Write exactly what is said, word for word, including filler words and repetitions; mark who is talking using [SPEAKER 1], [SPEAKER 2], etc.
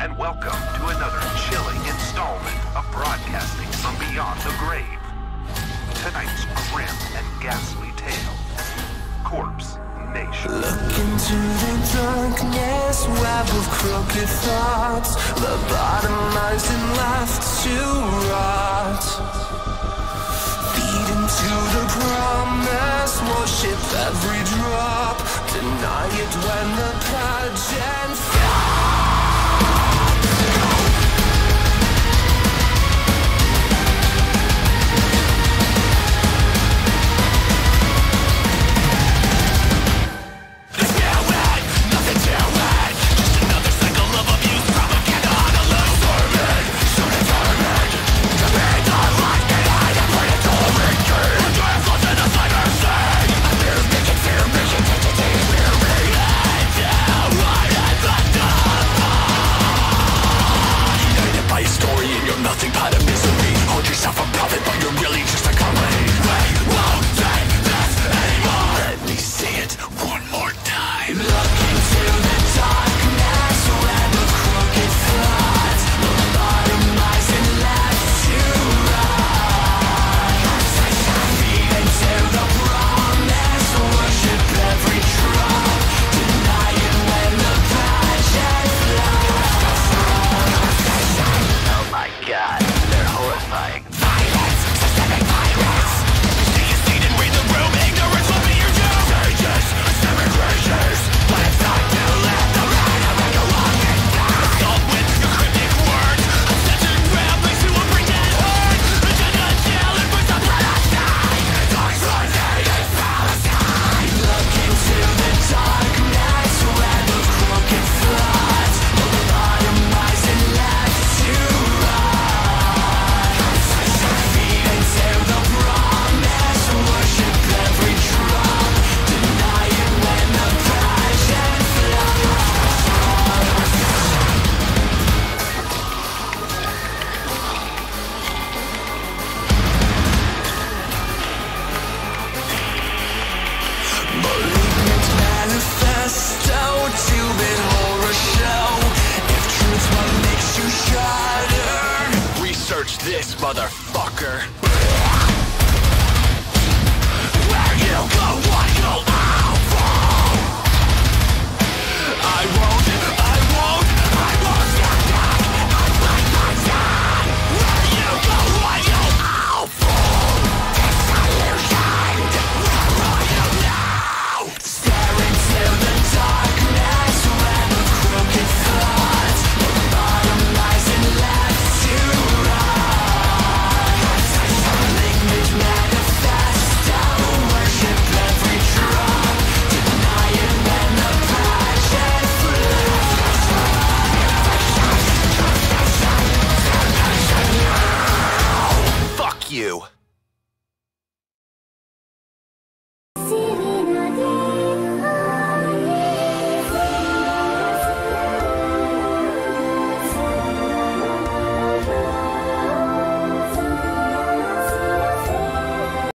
[SPEAKER 1] and welcome to another chilling installment of Broadcasting from Beyond the Grave. Tonight's grim and ghastly tale, Corpse Nation.
[SPEAKER 2] Look into the darkness, web of crooked thoughts, lobotomized and left to rot. Feed into the promise, worship every drop, deny it when the pageant falls. Nothing but a misery. Hold yourself a prophet, but you're really just a comedy. We won't take this anymore. Let me say it one more time. Look into the darkness, web of crooked thoughts, lobotomized and left to rot. Feed into the promise, worship every drop, deny it when the pageant flies. Oh my God, they're horrifying. Violence, systemic violence. Stay a seat and read the room. Ignorance will be your doom. Sages, systemic rages. But it's not too late. The right of it, go on and die. Assault with your cryptic words. Obsession ramblings to a pretend herd. Agenda jail and push the blood aside. Toxicity and Palestine. Look into the darkness, web of crooked thoughts, lobotomized and left to manifesto to be horror show. If truth's what makes you shudder, research this, motherfucker. Where you go, what you'll